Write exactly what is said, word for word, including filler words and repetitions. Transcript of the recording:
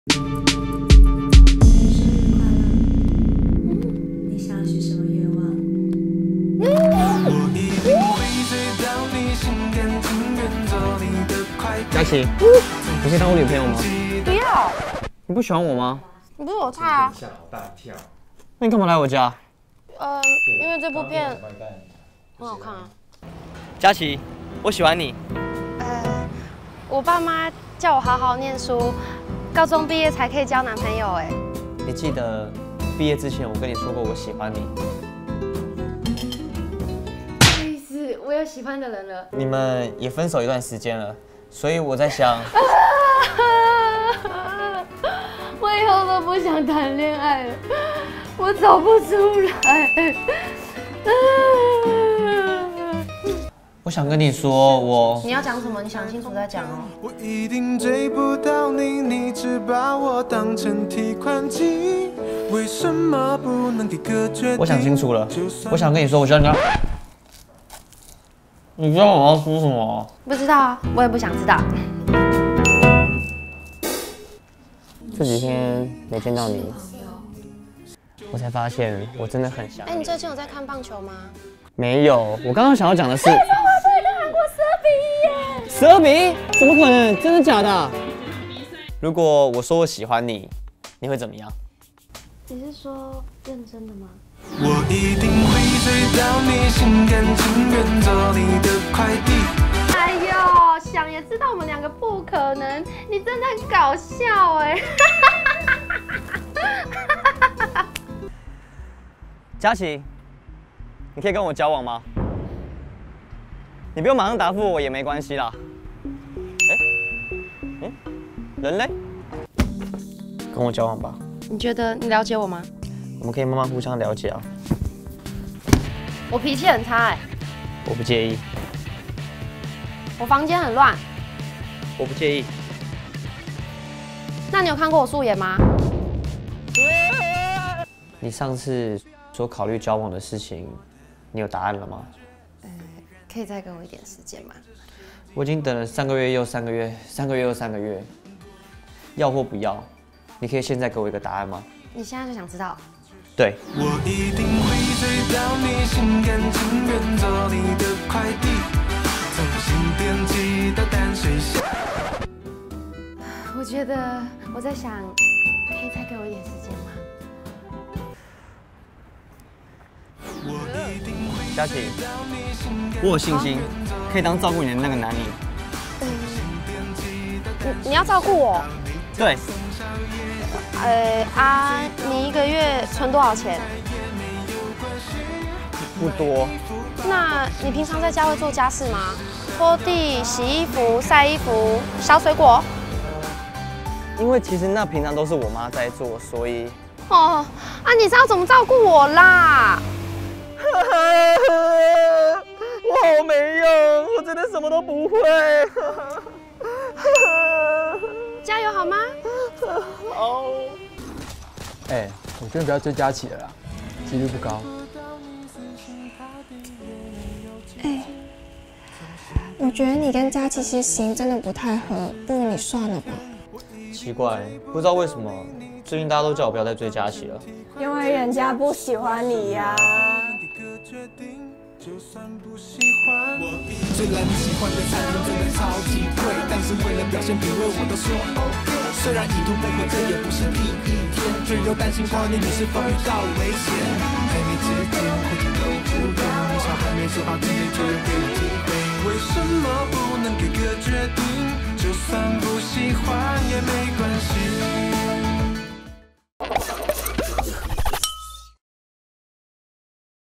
你想要许什么愿望？ 佳琪，你可以当我女朋友吗？ 不要！ 你不喜欢我吗？ 你不是我菜啊！ 吓我大一跳。 那你干嘛来我家？ 呃，因为这部片很好看啊。 佳琪，我喜欢你。 呃，我爸妈叫我好好念书，高中毕业才可以交男朋友。哎， 你记得毕业之前我跟你说过我喜欢你。 不好意思，我有喜欢的人了。 你们也分手一段时间了，所以我在想， 我以后都不想谈恋爱了，我走不出来。 我想跟你说，我你要讲什么？你想清楚再讲哦。 我一定追不到你，你只把我当成提款机，为什么不能给个决定？ 我想清楚了，我想跟你说，我需要你。你知道我要说什么？ 不知道啊，我也不想知道。 这几天没见到你，我才发现我真的很想你。 哎，你最近有在看棒球吗？ 没有，我刚刚想要讲的是， 中华队跟韩国十二比一耶！ 十二比一？怎么可能？真的假的？如果我说我喜欢你，你会怎么样？ 你是说认真的吗？ 我一定会追到你，心甘情愿做你的快递。 哎呦，想也知道我们两个不可能，你真的很搞笑哎！ 佳琪，你可以跟我交往吗？你不用马上答复我也没关系啦。哎，嗯，人嘞？跟我交往吧。 你觉得你了解我吗？ 我们可以慢慢互相了解啊。 我脾气很差哎， 我不介意。 我房间很乱。 我不介意。 那你有看过我素颜吗？ 你上次说考虑交往的事情，你有答案了吗？ 呃，可以再给我一点时间吗？ 我已经等了三个月又三个月，三个月又三个月，要或不要？你可以现在给我一个答案吗？ 你现在就想知道？ 对。 我一定会追到你，心甘情愿做你的快递，从新店寄到淡水峡。 我觉得我在想，可以再给我一点时间吗？ 佳琪，我有信心可以当照顾你的那个男人。 嗯，你你要照顾我？ 对。 呃啊，你一个月存多少钱？ 不多。 那你平常在家会做家事吗？拖地、洗衣服、晒衣服、削水果？ 因为其实那平常都是我妈在做，所以…… 哦，啊，你知道怎么照顾我啦？ 我好没用，我真的什么都不会。 加油好吗？ 好。 哎，我觉得不要追佳琪了啦，几率不高。 哎，我觉得你跟佳琪其实型真的不太合，不如你算了吧。 奇怪，不知道为什么最近大家都叫我不要再追佳琪了。 因为人家不喜欢你呀、 就算不喜欢，虽然你喜欢的餐厅真的超级贵，但是为了表现品味，我都说 OK。虽然意图不轨，这也不是第一天，却又担心怀念你是否遇到危险。暧昧之间，或者都不用，至少还没说好直接就给机会。为什么不能给个决定？就算不喜欢也没关系。